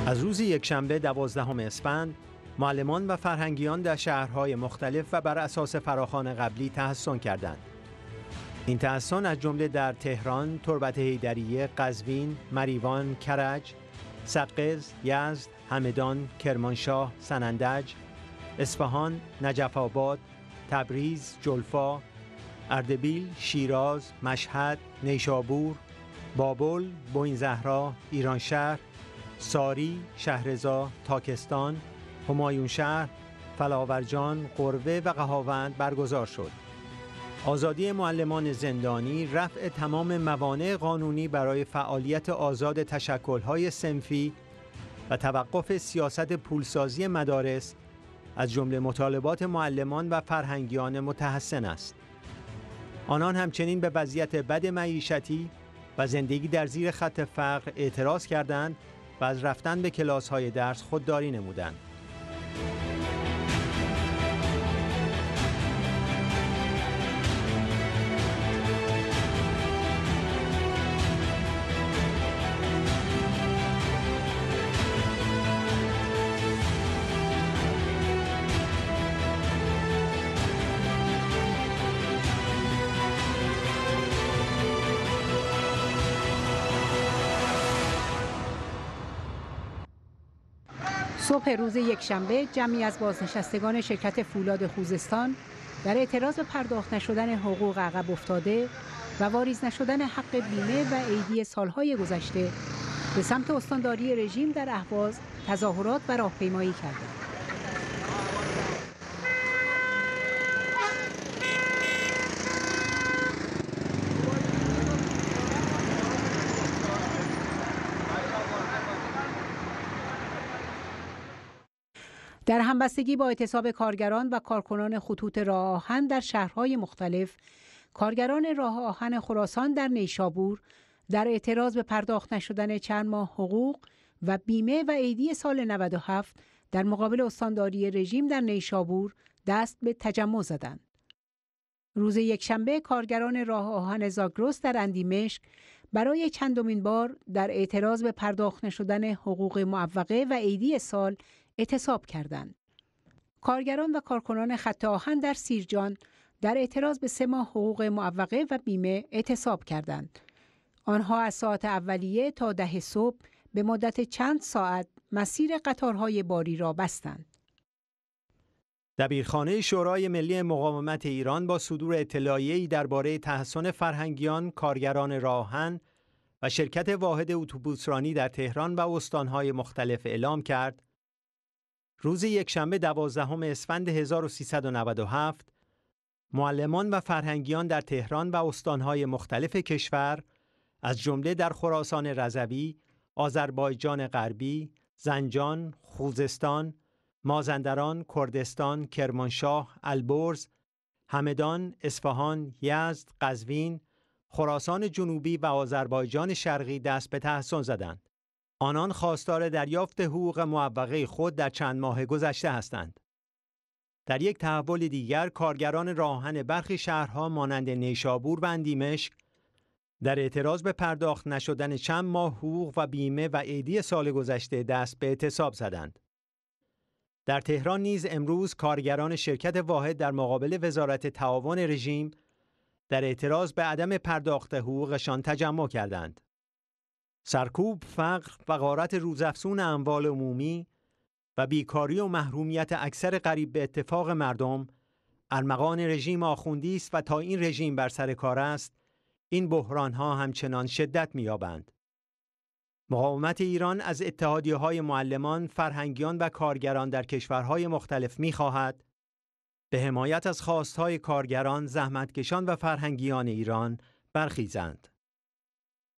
از روز یکشنبه 12 اسفند، معلمان و فرهنگیان در شهرهای مختلف و بر اساس فراخوان قبلی تحصن کردند. این تحصن از جمله در تهران، تربت حیدریه، قزوین، مریوان، کرج، سقز، یزد، همدان، کرمانشاه، سنندج، اصفهان، نجف آباد، تبریز، جلفا، اردبیل، شیراز، مشهد، نیشابور، بابل، بوئین‌زهرا، ایرانشهر، ساری، شهرضا، تاکستان، همایونشهر، فلاورجان، قربه و قهاوند برگزار شد. آزادی معلمان زندانی، رفع تمام موانع قانونی برای فعالیت آزاد تشکل‌های صنفی و توقف سیاست پولسازی مدارس از جمله مطالبات معلمان و فرهنگیان متحسن است. آنان همچنین به وضعیت بد معیشتی و زندگی در زیر خط فقر اعتراض کردند و از رفتن به کلاس‌های درس خودداری نمودند. صبح روز یکشنبه جمعی از بازنشستگان شرکت فولاد خوزستان در اعتراض به پرداخت نشدن حقوق عقب افتاده و واریز نشدن حق بیمه و عیدی سالهای گذشته به سمت استانداری رژیم در اهواز تظاهرات و راهپیمایی کردند. در همبستگی با اعتصاب کارگران و کارکنان خطوط راه آهن در شهرهای مختلف، کارگران راه آهن خراسان در نیشابور در اعتراض به پرداخت نشدن چند ماه حقوق و بیمه و عیدی سال 97 در مقابل استانداری رژیم در نیشابور دست به تجمع زدند. روز یکشنبه کارگران راه آهن زاگرس در اندیمشق برای چندمین بار در اعتراض به پرداخت نشدن حقوق معوقه و عیدی سال اعتصاب کردند. کارگران و کارکنان خط آهن در سیرجان در اعتراض به 3 ماه حقوق معوقه و بیمه اعتصاب کردند. آنها از ساعت اولیه تا 10 صبح به مدت چند ساعت مسیر قطارهای باری را بستند. دبیرخانه شورای ملی مقاومت ایران با صدور اطلاعیه‌ای درباره تحصن فرهنگیان، کارگران راه آهن و شرکت واحد اتوبوسرانی در تهران و استانهای مختلف اعلام کرد روز یکشنبه 12 اسفند 1397 معلمان و فرهنگیان در تهران و استانهای مختلف کشور از جمله در خراسان رضوی، آذربایجان غربی، زنجان، خوزستان، مازندران، کردستان، کرمانشاه، البرز، همدان، اصفهان، یزد، قزوین، خراسان جنوبی و آذربایجان شرقی دست به تحصن زدند. آنان خواستار دریافت حقوق معوقه خود در چند ماه گذشته هستند. در یک تحول دیگر، کارگران راه آهن برخی شهرها مانند نیشابور و اندیمشق در اعتراض به پرداخت نشدن چند ماه حقوق و بیمه و عیدی سال گذشته دست به اعتصاب زدند. در تهران نیز امروز کارگران شرکت واحد در مقابل وزارت تعاون رژیم در اعتراض به عدم پرداخت حقوقشان تجمع کردند. سرکوب، فقر و غارت روزافزون اموال عمومی و بیکاری و محرومیت اکثر قریب به اتفاق مردم ارمغان رژیم آخوندی است و تا این رژیم بر سر کار است، این بحران‌ها همچنان شدت می‌یابند. مقاومت ایران از اتحادیه‌های معلمان، فرهنگیان و کارگران در کشورهای مختلف می‌خواهد به حمایت از خواست‌های کارگران، زحمتکشان و فرهنگیان ایران برخیزند.